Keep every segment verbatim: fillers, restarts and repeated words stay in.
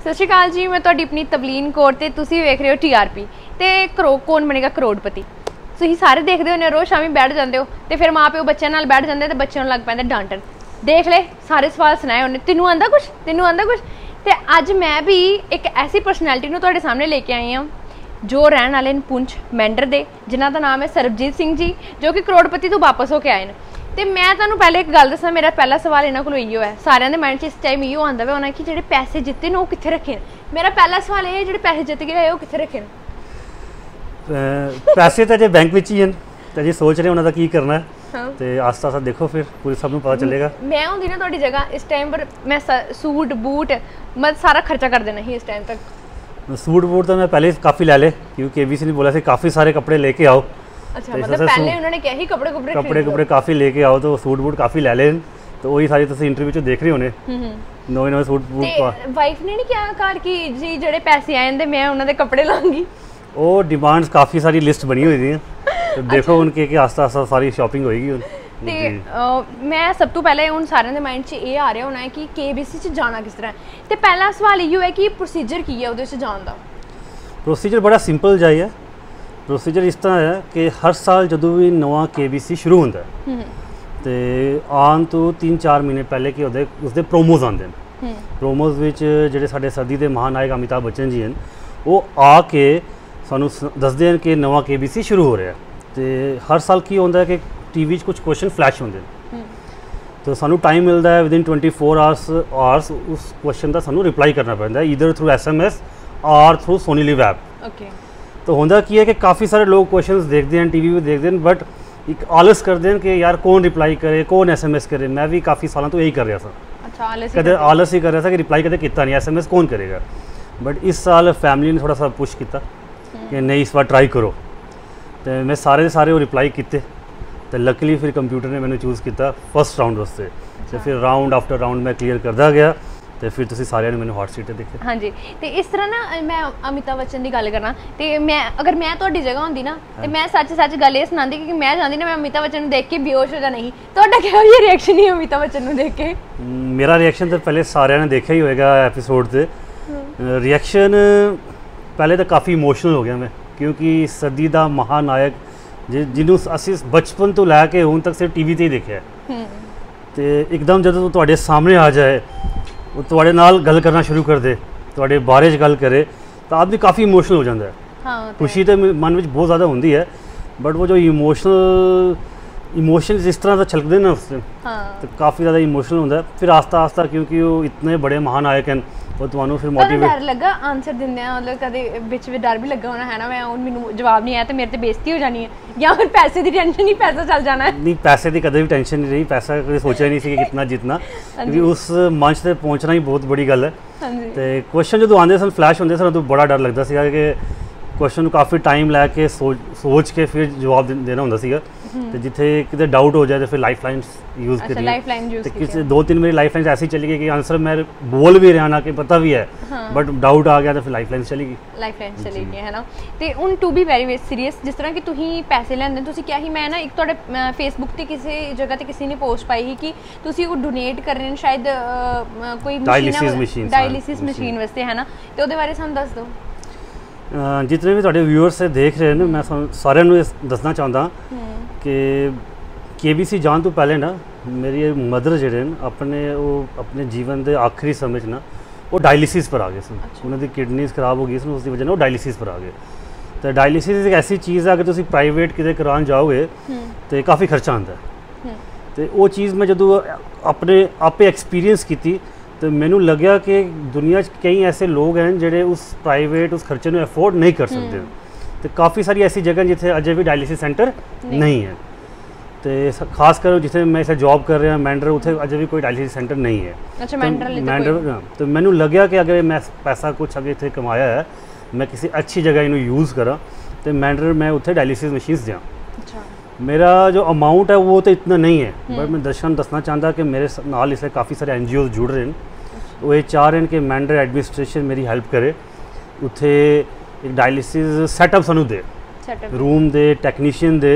सत श्री अकाल जी, मैं तुहाडी अपनी तबलीन कौर ते तुसीं वेख रहे हो टी आर पी ते करो कौन बनेगा करोड़पति। तुसीं सारे देखते हो रोज़ शामी बैठ जाते हो तो फिर माँ प्यो बच्चों नाल बैठ जाते तो बच्चों लग पैंदे डांटन। देख ले सारे सवाल सुनाए उन्हें, तेनू आंदा कुछ तेनू आंदा कुछ। तो अज मैं भी एक ऐसी परसनैलिटी नूं तुहाडे सामने लेके आई हाँ जो रहने वाले पुंछ मैंडर दे, जिन्हां दा नाम है सरबजीत सिंह जी, जो कि करोड़पति तो वापस होके आए हैं। तो मैं तुहानूं पहले एक गल दसां, मेरा पहला सवाल इन्हां कोलों इहो है, सारियां दे माइंड च इस टाइम इहो आंदा वा होना कि जिहड़े पैसे जित्ते ने ओह कित्थे रखे ने। मेरा पहला सवाल ये है, जिहड़े पैसे जित्त गए ओह कित्थे रखे ने? पैसे तो अजे बैंक विच ही हैं, तो अजे सोच रहे उन्हां दा की करना है। हाँ। तो आस्ता आस्ता देखो फिर पूरी सब पता चलेगा। मैं होंदी ना तुहाडी जगह इस टाइम पर मैं सूट बूट मैं सारा खर्चा कर देना ही इस टाइम तक। सूट बूट तो मैं पहले काफ़ी ले ले, क्योंकि केबीसी ने बोला सी काफ़ी सारे कपड़े लेके आओ। अच्छा, मतलब पहले उन्होंने क्या ही कपड़े कपड़े कपड़े कपड़े काफ़ी लेके आओ, तो सूट बूट काफ़ी ले लेन। तो वही सारी तुम इंटरव्यू च देख रहे होने नवे नवे सूट बूट। वाइफ ने नहीं क्या घर की जी जेडे पैसे आए हैं मैं उन्होंने कपड़े लाऊंगी। वो डिमांड्स काफ़ी सारी लिस्ट बनी हुई थी, तो देखो उनके कि आस्ता आस्ता सारी शॉपिंग होएगी। ते मैं सब तो पहले उन सारे दे माइंड च ये आ रहा होना है कि केबीसी च जाना किस तरह है। तो पहला सवाल इहो है कि प्रोसीजर की है उहदे च जान दा? प्रोसीजर बड़ा सिंपल जाई है। प्रोसीजर इस तरह है कि हर साल जो भी नवा केबीसी शुरू होता है तो आन तो तीन चार महीने पहले कि उसके प्रोमोज आते हैं। प्रोमोज में जोड़े साढ़े सदी के महानायक अमिताभ बच्चन जी हैं वो आके सानू दसते हैं कि नवा केबीसी शुरू हो रहा है। तो हर साल की होता है कि टीवी कुछ क्वेश्चन फ्लैश होंगे, तो सानू टाइम मिलता है with in twenty four hours hours उस क्वेश्चन का सानू रिप्लाई करना पैंदा है, either through S M S और थ्रू सोनी लिव ऐप। तो होंदा की है कि काफ़ी सारे लोग क्वेश्चंस देखते हैं टीवी पे देखते हैं, बट एक आलस करते हैं कि यार कौन रिप्लाई करे कौन एस एम एस करे। मैं भी काफ़ी सालों तो यही कर रहा था। अच्छा, आलस कदे आलस ही कर रहा था कि रिप्लाई कदे किया नहीं, एस एम एस कौन करेगा। बट इस साल फैमिली ने थोड़ा सा पुश किया कि नहीं इस बार ट्राई करो। तो मैं सारे सारे वो रिप्लाई किए, तो लकली फिर कंप्यूटर ने मैंने चूज़ किया फस्ट राउंड वास्ते। तो फिर राउंड आफ्टर राउंड मैं क्लीयर करता गया, तो फिर तुसी सारे ने मैंने हॉट सीट देखे। हाँ जी, तो इस तरह ना मैं अमिताभ बच्चन की गल करना तो मैं अगर मैं तुहाडी जगह होंदी ना तो मैं सच सच गल ये सुनांदी कि मैं चाहती ना मैं अमिताभ बच्चन देख के बेहोश हो जाना ही। तुहाडा क्या ये रिएक्शन ही अमिताभ बच्चन को देख के? मेरा रिएक्शन तो पहले सारे ने देखा ही होएगा एपिसोड से। रिएक्शन पहले तो काफ़ी इमोशनल हो गया मैं, क्योंकि सदी का महानायक जिन्हों असी बचपन तो लैके हुण तक सिर्फ टीवी ते ही देखा है, तो एकदम जो तुहाडे सामने आ जाए वो तुहाडे नाल गल करना शुरू कर दे, तुहाडे बारे च गल करे, तो आदमी काफ़ी इमोशनल हो जाता है। हाँ, खुशी तो मन में बहुत ज़्यादा होती है, बट वो जो इमोशनल इमोशन जिस तरह से छलकते ना उससे, हाँ। तो काफ़ी ज़्यादा इमोशनल होता है। फिर आस्ता आस्ता क्योंकि वो इतने बड़े महानायक हैं वो तुम्हारा फिर मोटिवेट डर लगा आंसर देंदे मतलब कदे बिच में डर भी लगा होना है ना मैं हुण मैनूं जवाब नहीं आया तो मेरे ते बेइज्जती हो जानी है, या फिर पैसे की टेंशन ही पैसा चल जाना है? नहीं, पैसे की कदे भी टेंशन नहीं रही, पैसा कभी सोचा ही नहीं सी कि कितना जितना, क्योंकि उस मंच से पहुंचना ही बहुत बड़ी गल है। तो क्वेश्चन जो आते सन फ्लैश होंगे सन तो बड़ा डर लगता सी कि क्वेश्चन काफ़ी टाइम लैके सोच सोच के फिर जवाब देना होंदा सीगा। तो जिथे कितने डाउट हो जाए तो फिर लाइफ लाइन यूज़ करिए। लाइफ लाइन यूज़ तो किसी दो तीन मेरी लाइफ लाइन ऐसी चली गई कि आंसर मैं बोल भी रहा ना कि पता भी है, हाँ। बट डाउट आ गया तो फिर लाइफ लाइन चली गई लाइफ लाइन चली गई है ना। तो हुण टू बी वैरी सीरीयस जिस तरह कि तुसीं पैसे लैंदे तुसीं क्या ही मैं ना एक तुहाडे फेसबुक ते किसी जगह ते किसी ने पोस्ट पाई ही कि तुसीं वो डोनेट कर रहे हैं शायद कोई मशीन डायलिसिस मशीन वास्ते है ना, तो उहदे बारे सानूं दस दो। जितने भी तुहाडे व्यूअर्स से देख रहे हैं मैं सारिਆਂ ਨੂੰ दसना चाहता कि केबीसी जान तो पहले ना मेरी मदर जेडे अपने वो अपने जीवन के आखिरी समय ना वो डायलिसिस पर आ गए सन। उन्होंने किडनीज खराब हो गई सन, उसकी वजह वो डायलिसिस पर आ गए। तो डायलिसिस एक ऐसी चीज़ है अगर तुम प्राइवेट किते करान जाओगे तो काफ़ी खर्चा आता है। तो वो चीज़ मैं जो अपने आपे एक्सपीरियंस की तो मैनू लग्या कि दुनिया कई ऐसे लोग हैं जोड़े उस प्राइवेट उस खर्चे में अफोर्ड नहीं कर सकते। तो काफ़ी सारी ऐसी जगह जिथे अजे भी डायलिसिस सेंटर नहीं, नहीं है। तो खास कर जिथे मैं इसे जॉब कर रहा मैंडर उसे अजे भी कोई डायलिसिस सेंटर नहीं है। अच्छा, तो मैंडर तो मैनू लग्या कि अगर मैं पैसा कुछ अगर इतने कमाया है मैं किसी अच्छी जगह इन्हू यूज़ करा तो मैंडर मैं उत्थे डायलिसिस मशीन्स दें। अच्छा। मेरा जो अमाउंट है वो तो इतना नहीं है, बट मैं दर्शन दसना चाहता कि मेरे नाल इसलिए काफ़ी सारे एन जी ओज जुड़ रहे हैं। वो ये चाह रहे हैं कि मैंडर एडमिनिस्ट्रेशन मेरी हेल्प करे, उत्थे एक डायलिसिस सैटअप सानू दे, रूम दे, टैक्नीशियन दे,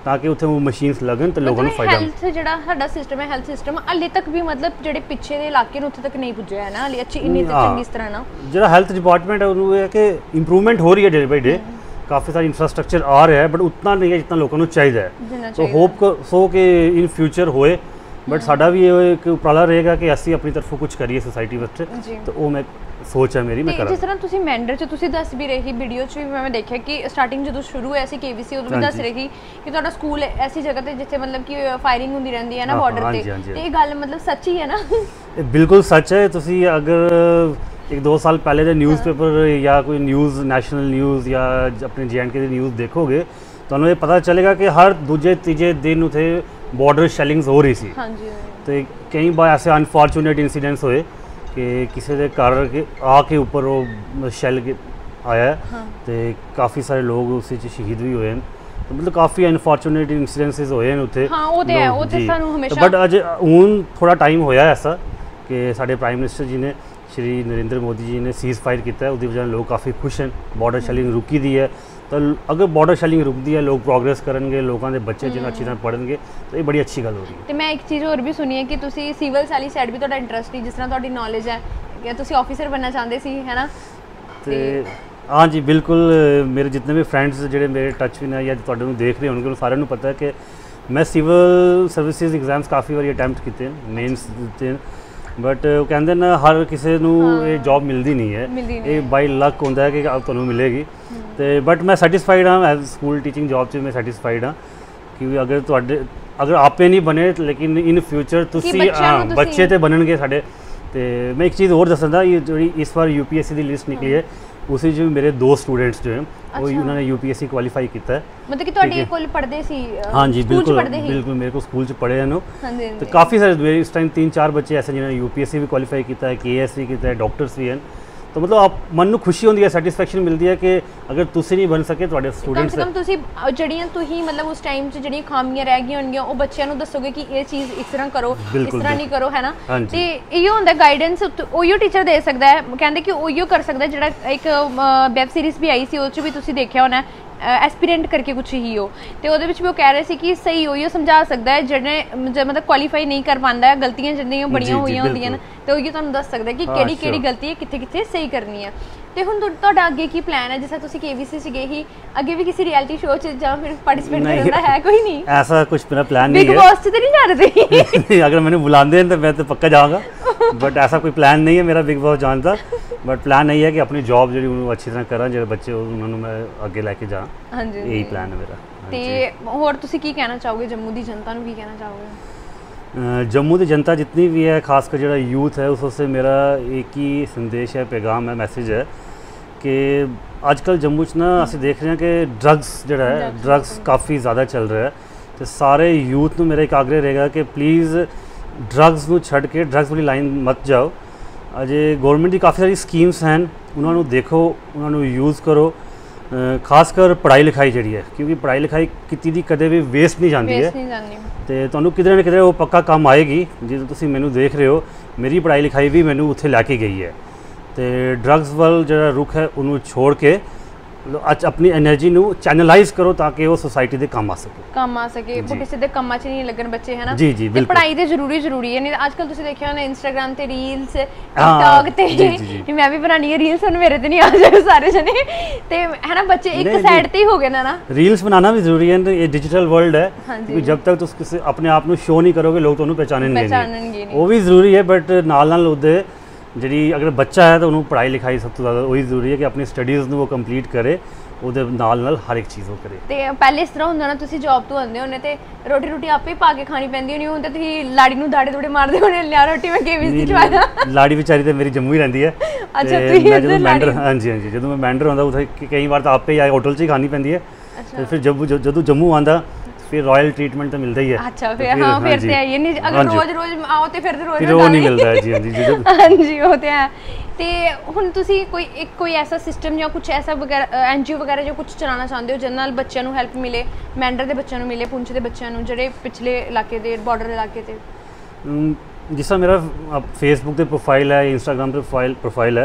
ताकि उत्थे वो मशीन्स लगन तो लोगों को फायदा हेल्थ जिहड़ा साडा सिस्टम है हेल्थ सिस्टम हाले तक भी मतलब जिहड़े पिछे दे इलाके ने उत्थे तक नहीं पुज्जिया है ना हाले अच्छी इन्नी चंगी इस तरह ना जिहड़ा हेल्थ डिपार्टमेंट है उन्होंने है कि इंप्रूवमेंट हो रही है डे बाई डे, काफ़ी सारा इंफ्रास्ट्रक्चर आ रहा है बट उतना नहीं है जितना लोगों को चाहिए है। तो होप को सो कि इन फ्यूचर होए, बट साडा भी एक उपराला रहेगा कि ਅਸੀਂ ਆਪਣੀ ਤਰਫੋਂ ਕੁਝ ਕਰੀਏ ਸੋਸਾਇਟੀ ਵਾਸਤੇ, ਤਾਂ ਉਹ ਮੈਂ ਸੋਚ ਹੈ ਮੇਰੀ ਮੈਂ ਕਰਾਂ। ਜਿਸ ਤਰ੍ਹਾਂ ਤੁਸੀਂ ਮੈਂਡਰ ਚ ਤੁਸੀਂ ਦੱਸ ਵੀ ਰਹੀ ਵੀਡੀਓ ਚ ਵੀ ਮੈਂ ਦੇਖਿਆ ਕਿ ਸਟਾਰਟਿੰਗ ਜਦੋਂ ਸ਼ੁਰੂ ਹੋਇਆ ਸੀ ਕੇਵੀਸੀ ਉਦੋਂ ਵੀ ਦੱਸ ਰਹੀ ਕਿ ਤੁਹਾਡਾ ਸਕੂਲ ਐਸੀ ਜਗ੍ਹਾ ਤੇ ਜਿੱਥੇ ਮਤਲਬ ਕਿ ਫਾਇਰਿੰਗ ਹੁੰਦੀ ਰਹਿੰਦੀ ਹੈ ਨਾ ਬਾਰਡਰ ਤੇ, ਤੇ ਇਹ ਗੱਲ ਮਤਲਬ ਸੱਚੀ ਹੈ ਨਾ? ਇਹ ਬਿਲਕੁਲ ਸੱਚ ਹੈ। ਤੁਸੀਂ ਅਗਰ एक दो साल पहले ਦੇ ਨਿਊਜ਼ਪੇਪਰ ਜਾਂ ਕੋਈ ਨਿਊਜ਼ ਨੈਸ਼ਨਲ ਨਿਊਜ਼ ਜਾਂ ਆਪਣੇ ਜੇ ਐਂਡ ਕੇ ਦੀ ਨਿਊਜ਼ ਦੇਖੋਗੇ ਤੁਹਾਨੂੰ ਇਹ ਪਤਾ ਚੱਲੇਗਾ ਕਿ ਹਰ ਦੂਜੇ ਤੀਜੇ ਦਿਨ ਉਥੇ ਬਾਰਡਰ ਸ਼ੈਲਿੰਗਸ ਹੋ ਰਹੀ ਸੀ। ਹਾਂਜੀ। ਤੇ ਕਈ ਵਾਰ ਐਸੇ ਅਨਫੋਰਚੂਨੇਟ ਇਨਸੀਡੈਂਟਸ ਹੋਏ ਕਿ ਕਿਸੇ ਦੇ ਘਰ ਕੇ ਆ ਕੇ ਉੱਪਰ ਉਹ ਸ਼ੈਲ ਆਇਆ ਤੇ ਕਾਫੀ ਸਾਰੇ ਲੋਕ ਉਸ ਵਿੱਚ ਸ਼ਹੀਦ ਵੀ ਹੋਏ ਹਨ। तो मतलब काफ़ी अनफॉर्चुनेट इंसिडेंसेस होए हैं उत्थे। हाँ वो तो है, वो तो सानू हमेशा बट अज हूँ थोड़ा टाइम होया ऐसा कि साडे प्राइम मिनिस्टर जी ने श्री नरेंद्र मोदी जी ने सीज़ फायर किया है, उसकी वजह लोग काफ़ी खुश हैं। बॉर्डर शैलिंग रुकी दी है, तो अगर बॉर्डर शैलिंग रुकती है लोग प्रोग्रेस करेंगे, लोगों के बच्चे जिन्हें अच्छी तरह पढ़ेंगे, तो ये बड़ी अच्छी गल हो रही है। तो मैं एक चीज़ और भी सुनी है कि तुसी सिविल्स वाली साइड भी तुहाडा इंटरस्ट ही जिस तरह तुहाडी नॉलेज है कि तुसी ऑफिसर बनना चाहते सी है ना? तो हाँ जी बिल्कुल, मेरे जितने भी फ्रेंड्स जो मेरे टच भी ने या तुहाडे नूं देख रहे होंगे उन्हें सारिਆਂ ਨੂੰ पता है कि मैं सिविल सर्विसेज एग्जाम्स काफ़ी बार अटैम्प्ट किए मेन्स दिते हैं, बट वो कहते ना हर किसी नूं ये जॉब मिलती नहीं है, ये बाई लक होंदा है कि तुहानूं मिलेगी। तो बट मैं सैटिस्फाइड हाँ एज स्कूल टीचिंग जॉब से मैं सैटिस्फाइड हाँ, क्योंकि अगर तुहाडे अगर आपे नहीं बने लेकिन इन फ्यूचर तुसी हाँ बच्चे तो बनणगे साडे। तो मैं एक चीज़ और दसदा, ये जो इस बार यू पी एस सी की लिस्ट निकली है उसी जो मेरे दो स्टूडेंट्स जो हैं वो उन्होंने यूपीएससी क्वालीफाई किया है। मतलब कि ਤੁਹਾਡੇ ਕੋਲ ਪੜ੍ਹਦੇ ਸੀ? हाँ जी बिल्कुल बिल्कुल, मेरे को स्कूल च पढ़े हैं नो। तो काफ़ी सारे इस टाइम तीन चार बच्चे ऐसे जिन्होंने यूपीएससी भी क्वालीफाई किया है, के एस भी किया है, डॉक्टर्स भी हैं। तो मतलब आप मन ਨੂੰ खुशी होती है, सैटिस्फैक्शन मिलती है कि अगर तुसी नहीं बन सके ਤੁਹਾਡੇ स्टूडेंट्स कम से कम तुसी जड़ियां तुही मतलब उस टाइम च जड़ियां खामियां रह गई होंगियां ਉਹ ਬੱਚਿਆਂ ਨੂੰ ਦੱਸੋਗੇ ਕਿ ਇਹ ਚੀਜ਼ ਇਸ ਤਰ੍ਹਾਂ ਕਰੋ ਇਸ ਤਰ੍ਹਾਂ ਨਹੀਂ ਕਰੋ, ਹੈ ਨਾ? ਤੇ ਇਹੋ ਹੁੰਦਾ ਗਾਈਡੈਂਸ ਉਹੀਓ ਟੀਚਰ ਦੇ ਸਕਦਾ ਹੈ, ਕਹਿੰਦੇ ਕਿ ਉਹੀਓ ਕਰ ਸਕਦਾ ਜਿਹੜਾ ਇੱਕ ਵੈਬ ਸੀਰੀਜ਼ ਵੀ ਆਈ ਸੀ ਉਹ ਚ ਵੀ ਤੁਸੀਂ ਦੇਖਿਆ ਹੋਣਾ ਐਸਪੀਰੈਂਟ ਕਰਕੇ ਕੁਛ ਹੀ ਹੋ, ਤੇ ਉਹਦੇ ਵਿੱਚ ਵੀ ਉਹ ਕਹਿ ਰਹੇ ਸੀ ਕਿ ਸਹੀ ਉਹੀਓ ਸਮਝਾ ਸਕਦਾ ਹੈ ਜਿਹੜੇ ਮਤਲਬ ਕੁਆਲੀਫਾਈ ਨਹੀਂ ਕਰ ਪਾਉਂਦਾ ਹੈ, ਗਲਤੀਆਂ ਜਿਹੜੀਆਂ ਬੜੀਆਂ ਹੋਈਆਂ ਹੁੰਦੀਆਂ ਨੇ ਤੇ ਉਹੀਓ ਤੁਹਾਨੂੰ ਦੱਸ ਸਕਦਾ ਕਿ ਕਿਹੜੀ ਕਿਹੜੀ ਗਲਤੀ ਹੈ ਕਿੱਥੇ ਕਿੱਥੇ ਸਹੀ ਕਰਨੀ ਹੈ। ਤੇ ਹੁਣ ਤੁਹਾਡਾ ਅੱਗੇ ਕੀ ਪਲਾਨ ਹੈ? ਜਿਸ ਤਰ੍ਹਾਂ ਤੁਸੀਂ केवीसी ਚ ਗਏ ਹੀ, ਅੱਗੇ ਵੀ ਕਿਸੇ ਰਿਐਲਿਟੀ ਸ਼ੋਅ ਚ ਜਾਂ ਫਿਰ ਪਾਰਟਿਸਿਪੇਟ ਕਰਨ ਦਾ है कोई नहीं? ऐसा कुछ मेरा प्लान नहीं है। बिग बॉस से तो नहीं जा रहे थे? अगर मैंने बुलाते हैं तो मैं तो पक्का जाऊँगा, बट ऐसा कोई प्लान नहीं है मेरा बिग बॉस जाने का। बट प्लान यही है कि अपनी जॉब जी अच्छी तरह करा, जो बच्चे उन्होंने मैं अगे लैके जा, यही प्लान है मेरा। ਤੇ ਹੋਰ ਤੁਸੀਂ ਕੀ ਕਹਿਣਾ ਚਾਹੋਗੇ ਜੰਮੂ ਦੀ ਜਨਤਾ ਨੂੰ, ਕੀ ਕਹਿਣਾ ਚਾਹੋਗੇ? जम्मू की जनता जितनी भी है, खासकर जो यूथ है, उससे मेरा एक ही संदेश है, पैगाम है, मैसेज है कि आजकल जम्मू च ना असं देख रहे हैं कि ड्रग्स जो है ड्रग्स काफ़ी ज़्यादा चल रहा है। तो सारे यूथ को मेरा एक आग्रह रहेगा कि प्लीज़ ड्रग्स को छड़ के ड्रग्स वाली लाइन मत जाओ। अजे गौरमेंट की काफ़ी सारी स्कीम्स हैं, उन्होंने देखो, उन्होंने यूज़ करो, खासकर पढ़ाई लिखाई जी है, क्योंकि पढ़ाई लिखाई की दी कदे भी वेस्ट नहीं जाती है, तो तुहानू किधरे ना किधरे वो पक्का काम आएगी। जो तुम मैनू देख रहे हो, मेरी पढ़ाई लिखाई भी मैनू उत्थे लैके गई है। तो ड्रग्स वाल जो रुख है उन्होंने छोड़ के अच अपनी एनर्जी ਨੂੰ ਚੈਨਲਾਈਜ਼ ਕਰੋ ਤਾਂ ਕਿ ਉਹ ਸੋਸਾਇਟੀ ਦੇ ਕੰਮ ਆ ਸਕੇ ਕੰਮ ਆ ਸਕੇ ਉਹ ਕਿਸੇ ਦੇ ਕੰਮਾਂ 'ਚ ਨਹੀਂ ਲੱਗਣ ਬੱਚੇ, ਹੈ ਨਾ? ਜੀ ਜੀ ਬਿਲਕੁਲ। ਪੜ੍ਹਾਈ ਤੇ ਜ਼ਰੂਰੀ ਜ਼ਰੂਰੀ ਹੈ, ਨਹੀਂ ਅੱਜ ਕੱਲ ਤੁਸੀਂ ਦੇਖਿਆ ਹੋਣਾ ਇੰਸਟਾਗ੍ਰਾਮ ਤੇ ਰੀਲਸ, ਟਿਕਟੌਕ ਤੇ ਮੈਂ ਵੀ ਬਣਾਣੀ ਹੈ ਰੀਲਸ, ਹੁਣ ਮੇਰੇ ਤੇ ਨਹੀਂ ਆ ਜਾਏ ਸਾਰੇ ਜਣੇ, ਤੇ ਹੈ ਨਾ ਬੱਚੇ ਇੱਕ ਸਾਈਡ ਤੇ ਹੀ ਹੋ ਗਏ ਨਾ ਨਾ। ਰੀਲਸ ਬਣਾਉਣਾ ਵੀ ਜ਼ਰੂਰੀ ਹੈ, ਇਹ ਡਿਜੀਟਲ ਵਰਲਡ ਹੈ, ਕਿਉਂਕਿ ਜਦ ਤੱਕ ਤੁਸੀਂ ਕਿਸੇ ਆਪਣੇ ਆਪ ਨੂੰ ਸ਼ੋ ਨਹੀਂ ਕਰੋਗੇ ਲੋਕ ਤੁਹਾਨੂੰ ਪਹਿਚਾਨਣਗੇ ਨਹੀਂ, ਉਹ ਵੀ ਜ਼ਰੂਰੀ ਹੈ। ਬਟ ਨਾਲ ਨਾਲ ਉਹਦੇ जी अगर बच्चा है तो उन्होंने पढ़ाई लिखाई सब तो ज़्यादा वही जरूरी है कि अपनी स्टडीज़ वो कंप्लीट करे, ਉਹਦੇ ਨਾਲ ਨਾਲ ਹਰ ਇੱਕ ਚੀਜ਼ ਉਹ ਕਰੇ। ਤੇ ਪਹਿਲੇ ਇਸ ਤਰ੍ਹਾਂ ਹੁੰਦਾ ਨਾ, ਤੁਸੀਂ ਜੌਬ ਤੋਂ ਆਉਂਦੇ ਹੋਣੇ ਤੇ ਰੋਟੀ ਰੋਟੀ ਆਪੇ ਹੀ ਪਾ ਕੇ ਖਾਣੀ ਪੈਂਦੀ ਹੋਣੀ, ਹੁਣ ਤੇ ਤੁਸੀਂ ਲਾੜੀ ਨੂੰ ਦਾੜੇ ਦੂੜੇ ਮਾਰਦੇ ਹੋਣੇ, ਲਿਆ ਰੋਟੀ ਮੈਂ ਕੇਵੀਸੀ ਚ ਪਾਇਆ। ਲਾੜੀ ਵਿਚਾਰੀ ਤੇ ਮੇਰੀ ਜੰਮੂ ਹੀ ਰਹਿੰਦੀ ਹੈ। ਅੱਛਾ ਤੁਸੀਂ ਮੈਂ ਜਦੋਂ ਮੈਂਡਰ, ਹਾਂਜੀ ਹਾਂਜੀ, ਜਦੋਂ ਮੈਂ ਮੈਂਡਰ ਆਉਂਦਾ ਉੱਥੇ ਕਈ ਵਾਰ ਤਾਂ ਆਪੇ ਹੀ ਹੋਟਲ 'ਚ ਹੀ ਖਾਣੀ ਪੈਂਦੀ ਹੈ, ਤੇ ਫਿਰ ਜਦ ਜਦੋਂ ਜੰਮੂ ਆਉਂਦਾ फिर रॉयल ट्रीटमेंट तो मिलता ही है। अच्छा फिर हाँ फिर तो है ये नहीं, अगर रोज रोज आओ तो फिर रोज फिर वो नहीं मिलता है। जी हाँ जी हाँ जी वो तो है। तो हुण तुसी कोई एक कोई ऐसा सिस्टम या कुछ ऐसा वगैरह एनजीओ वगैरह जो कुछ चलाना चाहते हो जिस नाल बच्चों को हेल्प मिले, मैंडर के बच्चों को मिले, पुंछ के बच्चों को जिहड़े पिछले इलाके दे बॉर्डर इलाके ते? जिस तरह मेरा फेसबुक पे प्रोफाइल है, इंस्टाग्राम पे प्रोफाइल प्रोफाइल है,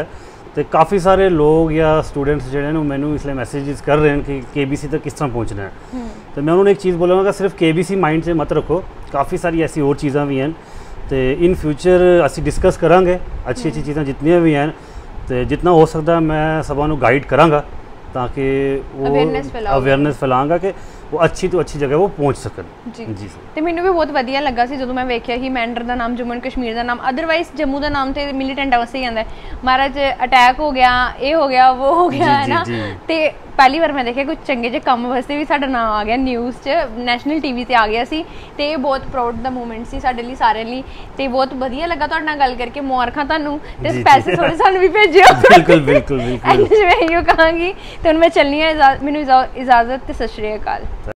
ਤੇ ਕਾਫੀ ਸਾਰੇ ਲੋਕ ਜਾਂ ਸਟੂਡੈਂਟਸ ਜਿਹੜੇ ਨੇ ਮੈਨੂੰ ਇਸ ਲਈ ਮੈਸੇजेस ਕਰ ਰਹੇ ਹਨ ਕਿ केबीसी तक किस तरह पहुंचना है। तो मैं उन्होंने एक चीज़ बोलूँगा सिर्फ केबीसी माइंड से मत रखो, काफ़ी सारी ऐसी और चीज़ां भी हैं तो इन फ्यूचर असी डिस्कस करांगे अच्छी अच्छी चीज़ां जितनियां भी हैं तो जितना हो सकता है मैं सबा नूं गाइड करांगा ताकि वो अवेयरनेस फैलाऊंगा कि वो अच्छी तो अच्छी जगह वो पहुंच सकन। जी जी ਤੇ ਮੈਨੂੰ ਵੀ ਬਹੁਤ ਵਧੀਆ ਲੱਗਾ ਸੀ ਜਦੋਂ ਮੈਂ ਵੇਖਿਆ ਕਿ ਮੈਂਡਰ ਦਾ ਨਾਮ ਜੰਮੂ ਐਂਡ ਕਸ਼ਮੀਰ ਦਾ ਨਾਮ ਅਦਰਵਾਈਜ਼ ਜੰਮੂ ਦਾ ਨਾਮ ਤੇ ਮਿਲੀਟੈਂਟਾਂ ਵਾਸਤੇ ਹੀ ਆਉਂਦਾ ਹੈ। ਮਹਾਰਾਜ ਅਟੈਕ ਹੋ ਗਿਆ, ਇਹ ਹੋ ਗਿਆ, ਉਹ ਹੋ ਗਿਆ ਹੈ ਨਾ। ਤੇ ਪਹਿਲੀ ਵਾਰ ਮੈਂ ਦੇਖਿਆ ਕੁਝ ਚੰਗੇ ਜਿਹੇ ਕੰਮ ਵਾਸਤੇ ਵੀ ਸਾਡਾ ਨਾਮ ਆ ਗਿਆ ਨਿਊਜ਼ 'ਚ, ਨੈਸ਼ਨਲ ਟੀਵੀ ਤੇ ਆ ਗਿਆ ਸੀ ਤੇ ਇਹ ਬਹੁਤ ਪ੍ਰਾਊਡ ਦਾ ਮੂਮੈਂਟ ਸੀ ਸਾਡੇ ਲਈ ਸਾਰਿਆਂ ਲਈ ਤੇ ਬਹੁਤ ਵਧੀਆ ਲੱਗਾ ਤੁਹਾਡੇ ਨਾਲ ਗੱਲ ਕਰਕੇ। ਮੁਬਾਰਕਾਂ ਤੁਹਾਨੂੰ ਤੇ ਪੈਸੇ ਥੋੜੇ ਸਾਨੂੰ ਵੀ ਭੇਜਿਓ। ਬਿਲਕੁਲ ਬਿਲਕੁਲ ਬਿਲਕੁਲ ਮੈਂ ਇਹੋ ਕਹਾਂਗੀ ਤੇ ਹੁਣ ਮੈਂ ਚੱਲਣੀ ਆ, ਮੈਨੂੰ ਇਜਾਜ਼ਤ ਤੇ ਸਤਿ ਸ਼੍ਰੀ ਅਕਾਲ।